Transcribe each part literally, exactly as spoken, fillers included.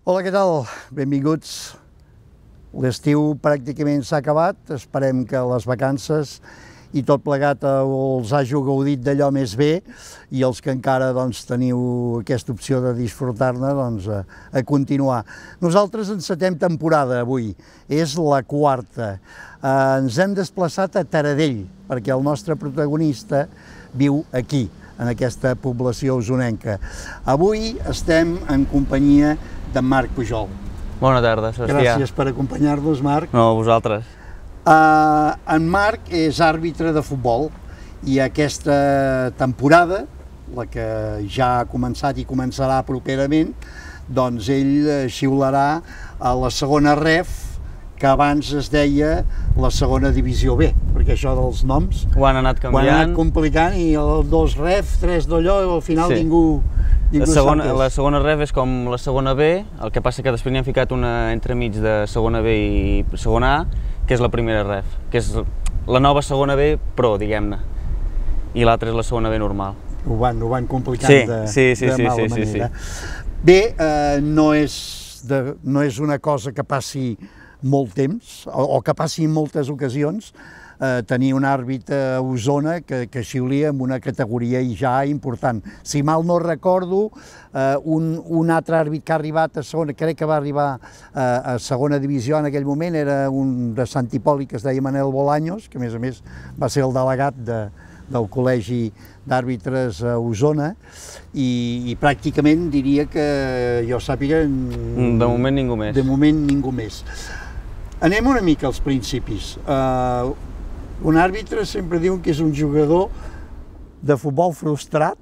Hola, què tal? Benvinguts. L'estiu pràcticament s'ha acabat, esperem que les vacances i tot plegat els hàgiu gaudit d'allò més bé i els que encara doncs, teniu aquesta opció de disfrutar-ne doncs, a, a continuar. Nosaltres encetem temporada avui, és la quarta. Eh, ens hem desplaçat a Taradell perquè el nostre protagonista viu aquí, en aquesta població usonenca. Avui estem en companyia d'en Marc Pujol. Bona tarda, Sebastià. Gràcies per acompanyar-nos, Marc. No, vosaltres. Uh, en Marc és àrbitre de futbol i aquesta temporada, la que ja ha començat i començarà properament, doncs ell xiularà a la segona ref, que abans es deia la segona divisió B, perquè això dels noms ho han anat canviant. Ho han anat complicant i el dos ref, tres d'allò, i al final sí. ningú, ningú la segona, sap què és. La segona ref és com la segona B, el que passa que després n'hi han ficat una entremig de segona B i segona A, que és la primera ref, que és la nova segona B pro, diguem-ne, i l'altra és la segona B normal. Ho van, ho van complicant sí, de, sí, sí, de sí, mala sí, manera. Sí, sí. Bé, eh, no, és de, no és una cosa que passi molt temps, o, o que passi en moltes ocasions, eh, tenir un àrbitre a Osona que, que xiulia en una categoria ja important. Si mal no recordo, eh, un, un altre àrbit que ha arribat a segona, crec que va arribar a, a segona divisió en aquell moment, era un de Sant Hipòlit que es deia Manel Bolaños, que a més a més va ser el delegat de, del Col·legi d'Àrbitres a Osona, i, i pràcticament diria que jo sàpiga... De moment ningú més. De moment ningú més. Anem una mica als principis. Uh, un àrbitre sempre diuen que és un jugador de futbol frustrat,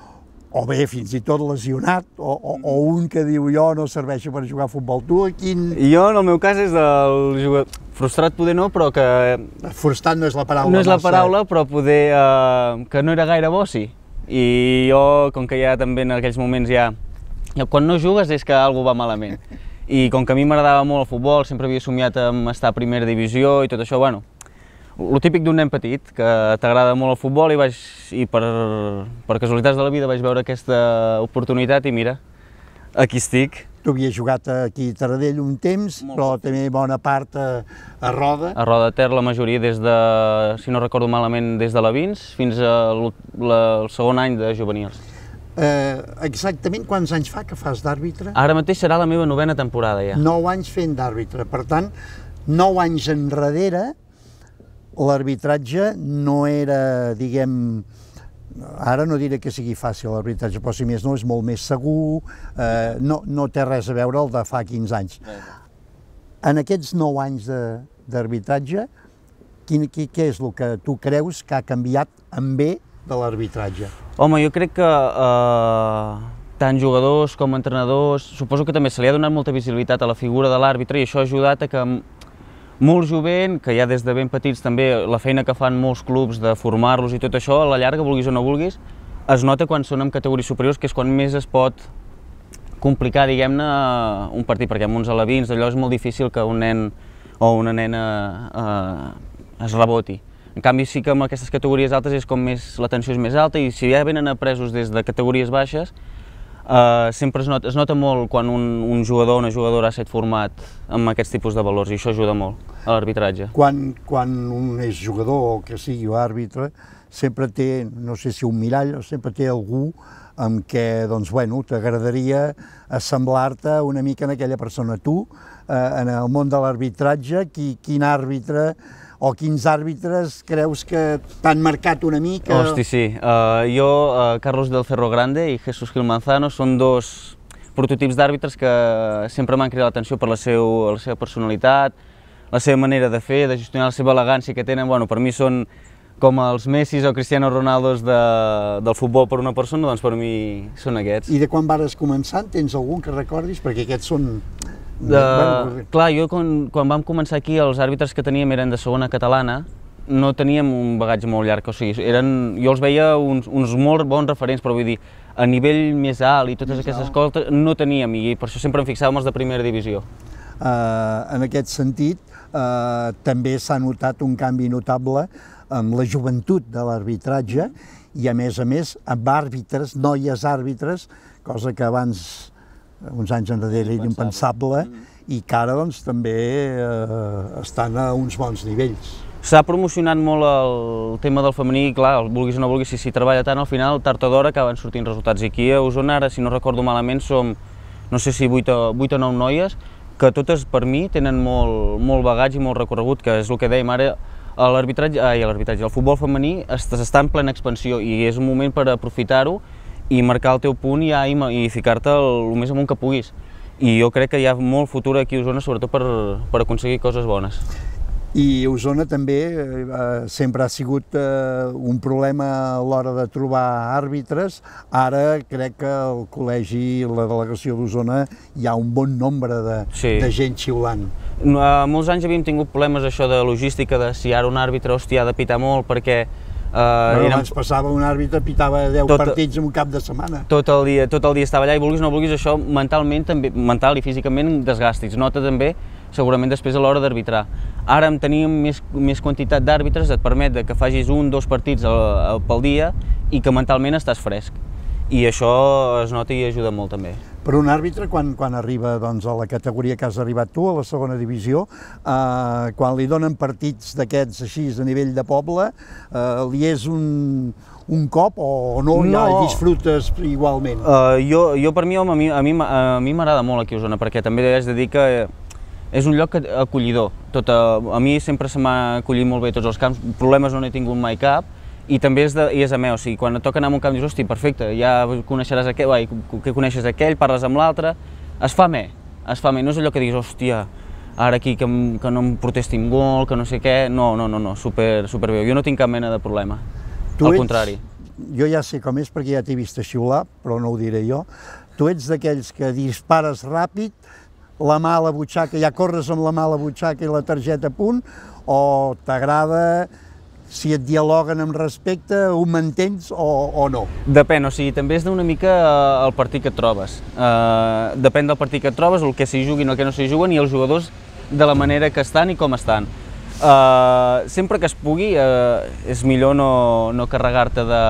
o bé, fins i tot lesionat, o, o, o un que diu jo no serveixo per jugar a futbol. Tu, a quin... Jo, en el meu cas, és del jugador... Frustrat poder no, però que... Frustrat no és la paraula. No és la massa... paraula, però poder... Uh, que no era gaire bo, sí. I jo, com que ja també en aquells moments ja... ja quan no jugues és que alguna va malament. I com que a mi m'agradava molt el futbol, sempre havia somiat amb estar a primera divisió i tot això, bueno, el típic d'un nen petit, que t'agrada molt el futbol i, vaig, i per, per casualitats de la vida vaig veure aquesta oportunitat i mira, aquí estic. Tu havies jugat aquí a Taradell un temps, molt però també bona part a, a Roda. A Roda de Ter, la majoria des de, si no recordo malament, des de la Vins fins al segon any de juvenils. Eh, exactament quants anys fa que fas d'àrbitre? Ara mateix serà la meva novena temporada ja. Nou anys fent d'àrbitre, per tant, nou anys enrere l'arbitratge no era, diguem, ara no diré que sigui fàcil l'arbitratge, però si més no és molt més segur, eh, no, no té res a veure el de fa quinze anys. En aquests nou anys d'arbitratge, què és el que tu creus que ha canviat en bé de l'arbitratge? Home, jo crec que eh, tant jugadors com entrenadors, suposo que també se li ha donat molta visibilitat a la figura de l'àrbitre i això ha ajudat a que molt jovent, que ja des de ben petits també la feina que fan molts clubs de formar-los i tot això, a la llarga, vulguis o no vulguis, es nota quan són en categories superiors, que és quan més es pot complicar, diguem-ne, un partit, perquè amb uns alevins d'allò és molt difícil que un nen o una nena eh, es reboti. En canvi, sí que amb aquestes categories altes és com més, la tensió és més alta i si ja venen apresos des de categories baixes, eh, sempre es nota, es nota molt quan un, un jugador o una jugadora ha estat format amb aquests tipus de valors i això ajuda molt a l'arbitratge. Quan, quan un és jugador o que sigui àrbitre, sempre té, no sé si un mirall, sempre té algú amb què, doncs, bueno, t'agradaria assemblar-te una mica en aquella persona. Tu, eh, en el món de l'arbitratge, qui, quin àrbitre o quins àrbitres creus que t'han marcat una mica? Hosti, sí. Uh, jo, uh, Carlos del Cerro Grande i Jesús Gil Manzano són dos prototips d'àrbitres que sempre m'han cridat l'atenció per la, seu, la seva personalitat, la seva manera de fer, de gestionar la seva elegància que tenen. Bueno, per mi són com els Messis o Cristiano Ronaldos de, del futbol per una persona, doncs per mi són aquests. I de quan vares començar, tens algun que recordis? Perquè aquests són... De, clar, jo quan, quan vam començar aquí els àrbitres que teníem eren de segona catalana, no teníem un bagatge molt llarg, o sigui, eren, jo els veia uns, uns molt bons referents, però vull dir, a nivell més alt i totes més aquestes alt. coses no teníem i per això sempre em fixàvem els de primera divisió. Uh, en aquest sentit, uh, també s'ha notat un canvi notable amb la joventut de l'arbitratge i a més a més amb àrbitres, noies àrbitres, cosa que abans uns anys enrere era impensable, i que ara doncs, també eh, estan a uns bons nivells. S'ha promocionat molt el tema del femení, i clar, vulguis o no vulguis, si s'hi treballa tant, al final, tard o d'hora, acaben sortint resultats. I aquí a Osona, ara, si no recordo malament, som, no sé si vuit o nou noies, que totes, per mi, tenen molt, molt bagatge i molt recorregut, que és el que dèiem ara, l'arbitratge, ai, l'arbitratge, el futbol femení està en plena expansió i és un moment per aprofitar-ho i marcar el teu punt i, ja, i ficar-te el, el més amunt que puguis. I jo crec que hi ha molt futur aquí a Osona, sobretot per, per aconseguir coses bones. I Osona també eh, sempre ha sigut eh, un problema a l'hora de trobar àrbitres. Ara crec que al col·legi i la delegació d'Osona hi ha un bon nombre de, sí. de gent xiulant. A molts anys havíem tingut problemes això de logística, de si ara un àrbitre, hòstia, ha de pitar molt perquè... Uh, bueno, érem... Abans passava un àrbitre, pitava deu tot, partits en un cap de setmana. Tot el dia, tot el dia estava allà i vulguis o no vulguis, això mentalment, també, mental i físicament desgàstics. Nota també, segurament després a l'hora d'arbitrar. Ara en tenim més, més quantitat d'àrbitres, et permet que facis un, dos partits a, a, pel dia i que mentalment estàs fresc. I això es nota i ajuda molt també. Per un àrbitre, quan, quan arriba doncs, a la categoria que has arribat tu, a la segona divisió, eh, quan li donen partits d'aquests així a nivell de poble, eh, li és un, un cop o no, no. Ja disfrutes igualment? Uh, jo, jo per mi, home, a mi a mi m'agrada molt aquí a Osona, perquè també haig de dir que és un lloc acollidor. Tot a, a mi sempre se m'ha acollit molt bé tots els camps, problemes no n'he tingut mai cap, i també és, de, i és a meu, o sigui, quan et toca anar a un camp dius, hosti, perfecte, ja coneixeràs aquell, vai, que coneixes aquell, parles amb l'altre, es fa bé, es fa bé, no és allò que diguis, hòstia, ara aquí que, que no em protestin molt, que no sé què, no, no, no, no, super, super bé, jo no tinc cap mena de problema, tu al ets, contrari. Jo ja sé com és perquè ja t'he vist a xiular, però no ho diré jo, tu ets d'aquells que dispares ràpid, la mà a la butxaca, ja corres amb la mà a la butxaca i la targeta a punt, o t'agrada... si et dialoguen amb respecte, ho mantens o, o no? Depèn, o sigui, també és d'una mica el partit que et trobes. Uh, depèn del partit que et trobes, el que s'hi juguin, el que no s'hi juguen i els jugadors de la manera que estan i com estan. Uh, sempre que es pugui, uh, és millor no, no carregar-te de,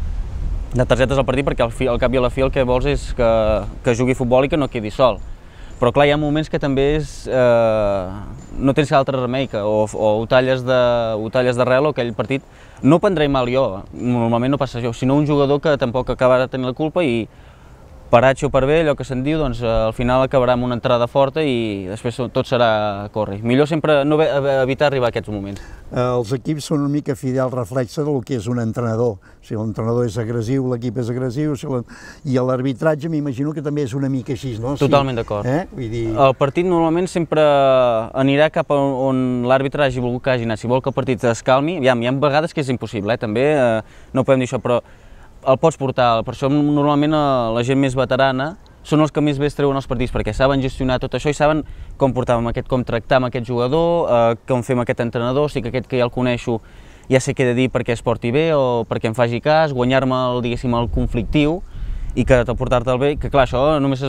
de targetes al partit perquè al, fi, al cap i a la fi el que vols és que, que jugui futbol i que no quedi sol. Però clar, hi ha moments que també és, eh, no tens altre remei, que o, o ho talles d'arrel o aquell partit no prendré mal jo, normalment no passa això, sinó un jugador que tampoc acabarà tenint la culpa i per H o per B, allò que se'n diu, doncs al final acabarà amb una entrada forta i després tot serà córrer. Millor sempre no evitar arribar a aquests moments. Els equips són una mica fidel reflexe del que és un entrenador. Si l'entrenador és agressiu, l'equip és agressiu, si i l'arbitratge m'imagino que també és una mica així, no? Totalment d'acord. Eh? Vull dir... El partit normalment sempre anirà cap on, on l'àrbitre hagi volgut que hagi anat. Si vol que el partit es calmi, aviam, hi ha vegades que és impossible, eh? També eh, no podem dir això, però el pots portar, per això normalment la gent més veterana són els que més bé es treuen els partits, perquè saben gestionar tot això i saben com portar amb aquest, com tractar amb aquest jugador, eh, com fer amb aquest entrenador, si que aquest que ja el coneixo ja sé què he de dir perquè es porti bé o perquè em faci cas, guanyar-me el, diguéssim, el conflictiu i que portar-te'l bé, que clar, això només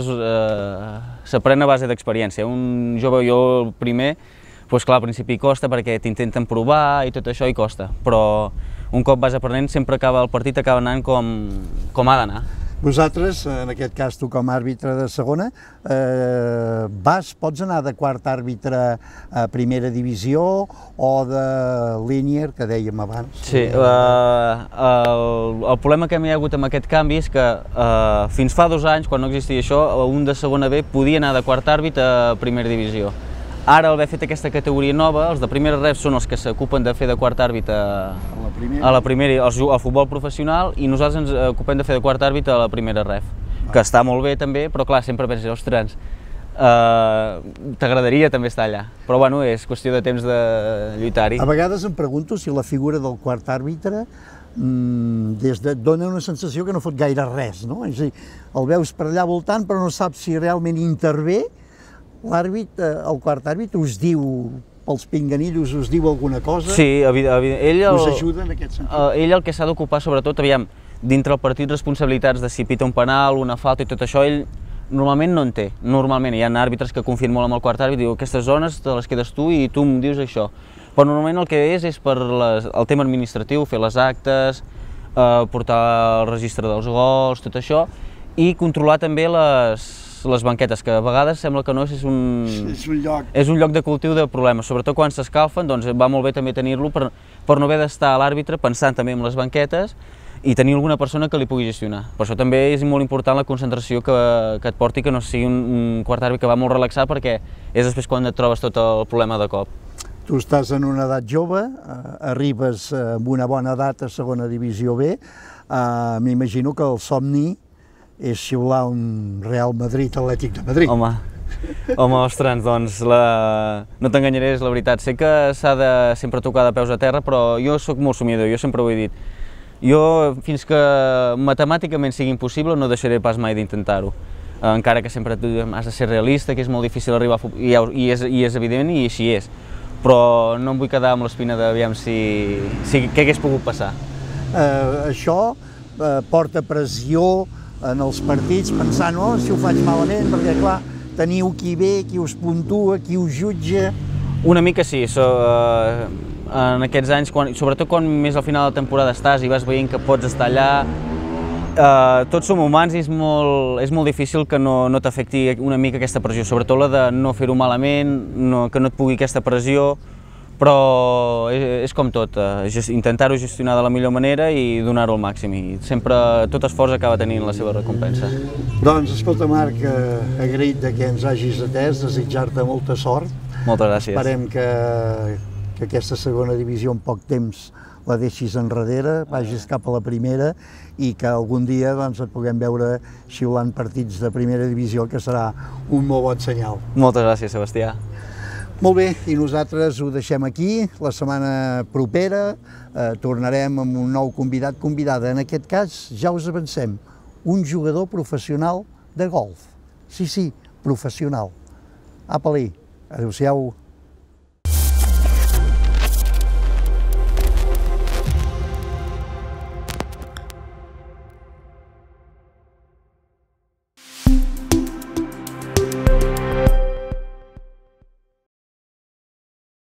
s'aprèn eh, a base d'experiència. Un jove, jo el primer, doncs clar, al principi costa perquè t'intenten provar i tot això i costa, però un cop vas aprenent, sempre acaba el partit acaba anant com, com ha d'anar. Vosaltres, en aquest cas tu com a àrbitre de segona, eh, vas, pots anar de quart àrbitre a primera divisió o de linear, que dèiem abans? Sí, eh, el, el problema que hi ha hagut amb aquest canvi és que eh, fins fa dos anys, quan no existia això, un de segona B podia anar de quart àrbitre a primera divisió. Ara, al haver fet aquesta categoria nova, els de primera ref són els que s'ocupen de fer de quart àrbitre a la primera, a la primera al futbol professional i nosaltres ens ocupem de fer de quart àrbitre a la primera ref, ah. que està molt bé també, però clar, sempre penses, ostres, uh, t'agradaria també estar allà, però bueno, és qüestió de temps de lluitar-hi. A vegades em pregunto si la figura del quart àrbitre mmm, des de, dona una sensació que no fot gaire res, no? És a dir, el veus per allà voltant però no saps si realment intervé. L'àrbit, el quart àrbit, us diu, pels pinganillos, us diu alguna cosa? Sí, evident, ell el, us ajuda en aquest sentit? Uh, ell el que s'ha d'ocupar sobretot, aviam, dintre el partit responsabilitats de si pita un penal, una falta i tot això, ell normalment no en té, normalment. Hi ha àrbitres que confien molt amb el quart àrbit, diu aquestes zones te les quedes tu i tu em dius això. Però normalment el que és és per les, el tema administratiu, fer les actes, uh, portar el registre dels gols, tot això, i controlar també les les banquetes, que a vegades sembla que no és un, és un lloc, és un lloc de cultiu de problemes, sobretot quan s'escalfen, doncs va molt bé també tenir-lo per, per no haver d'estar a l'àrbitre pensant també en les banquetes i tenir alguna persona que li pugui gestionar. Per això també és molt important la concentració que, que et porti, que no sigui un, un quart àrbitre que va molt relaxat, perquè és després quan et trobes tot el problema de cop. Tu estàs en una edat jove, eh, arribes amb una bona edat a segona divisió B, eh, m'imagino que el somni és xiular un Real Madrid Atlètic de Madrid. Home, home, ostres, doncs la... no t'enganyaré, és la veritat. Sé que s'ha de sempre tocar de peus a terra, però jo sóc molt somiador, jo sempre ho he dit. Jo, fins que matemàticament sigui impossible, no deixaré pas mai d'intentar-ho. Encara que sempre has de ser realista, que és molt difícil arribar a futbol, i és, i és evident i així és. Però no em vull quedar amb l'espina d'aviam si, si què hagués pogut passar. Eh, això eh, porta pressió en els partits, pensant, oh, si ho faig malament, perquè clar, teniu qui ve, qui us puntua, qui us jutja... Una mica sí, so, eh, en aquests anys, quan, sobretot quan més al final de la temporada estàs i vas veient que pots estar allà, eh, tots som humans i és molt, és molt difícil que no, no t'afecti una mica aquesta pressió, sobretot la de no fer-ho malament, no, que no et pugui aquesta pressió, però és, és com tot, eh, intentar-ho gestionar de la millor manera i donar-ho al màxim, i sempre tot esforç acaba tenint la seva recompensa. Doncs escolta, Marc, eh, agraït de que ens hagis atès, desitjar-te molta sort. Moltes gràcies. Esperem que, que aquesta segona divisió en poc temps la deixis enrere, vagis cap a la primera i que algun dia doncs, et puguem veure xiulant partits de primera divisió, que serà un molt bon senyal. Moltes gràcies, Sebastià. Molt bé, i nosaltres ho deixem aquí. La setmana propera eh, tornarem amb un nou convidat convidada. En aquest cas, ja us avancem, un jugador professional de golf. Sí, sí, professional. Apa-li, adéu-siau.